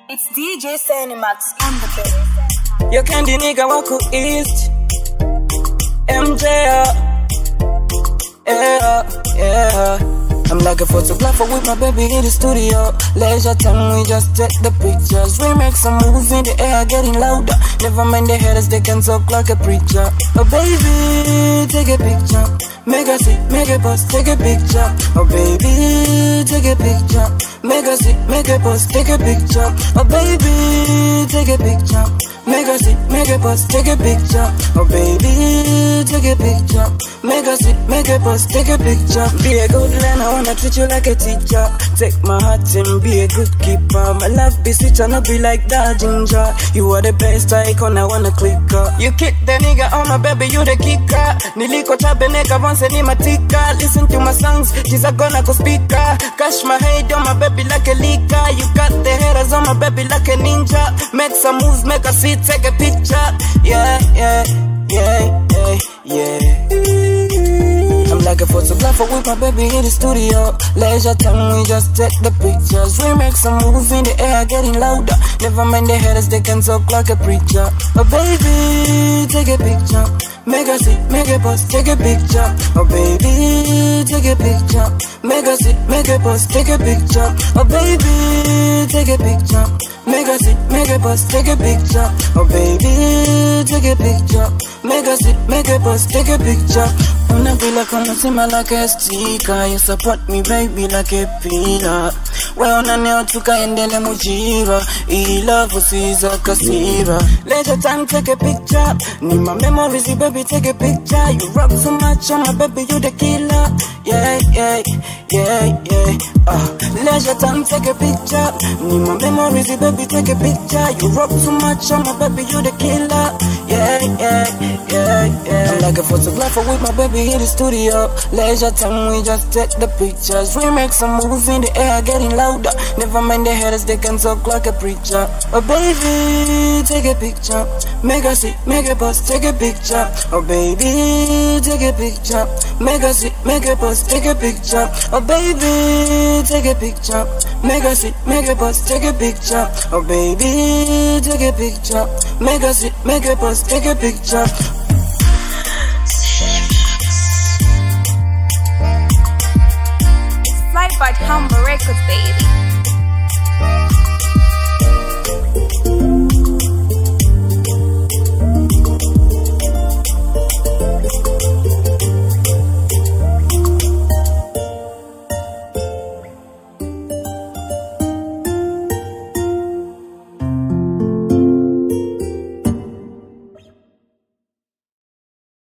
It's DJ Cinemax on the beat. You candy nigga wako east MJ, yeah. I'm like a photographer with my baby in the studio. Leisure time, we just take the pictures. We make some moves in the air, getting louder. Never mind the haters, they can talk like a preacher. Oh baby, take a picture. Make a sit, make a post, take a picture. Oh baby, take a picture. Make a sit, make a post, take a picture. Oh baby, take a picture. Make a sit, make a post, take a picture. Oh baby, take a picture. Make a sit, make a post, take a picture. Be a good learner, I wanna treat you like a teacher. Take my heart and be a good keeper. My love be sweet and not be like that ginger. You are the best icon, I wanna click her. You kick the nigga on my baby, you the kicker. Niliko tabe neka vonse ni matika. Listen to my songs, she's a gonna go speaker. Cash my head on my baby like a leaker. You got the haters on my baby like a ninja. Make some moves, make a sit, take a picture. Yeah. I'm like a photographer with my baby in the studio. Leisure time, we just take the pictures. We make some moves in the air, getting louder. Never mind the haters, they can talk like a preacher. Oh baby, take a picture. Make a sit, make a post, take a picture. Oh baby, take a picture. Make a sit, make a post, take a picture. Oh baby, take a picture. Make a sit, make a post, take a picture. Oh baby, take a picture. Make a sit, make a post, take a picture. Wanna be like on a like a sticker. You support me baby like a pillar. Well na neo tukaendele mujiva. I love usiza kasira. Leisure time, take a picture. Need my memories, baby, take a picture. You rock so much on my baby, you the killer. Yeah. Leisure time, take a picture. Need my memories, baby, take a picture. You rock so much on my baby, you the killer. Yeah. I'm like a photographer with my baby in the studio. Leisure time, we just take the pictures. We make some moves in the air, getting louder. Never mind the haters, they can talk like a preacher. Oh baby, take a picture. Make a sit, make a post, take a picture. Oh baby, take a picture. Make a sit, make a post, take a picture. Oh baby, take a picture. Make a sit, make a post, take a picture. Oh baby, take a picture. Make a sit, make a post, take a picture. Fly by Humble Records, baby.